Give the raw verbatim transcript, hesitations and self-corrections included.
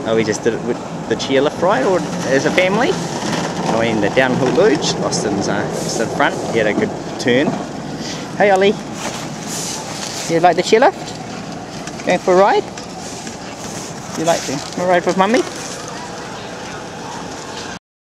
Oh, we just did it with the chairlift ride, or as a family. Going the downhill luge. Austin's uh, just in front. He had a good turn. Hey Ollie, you like the chairlift? Going for a ride? You like to ride with Mummy?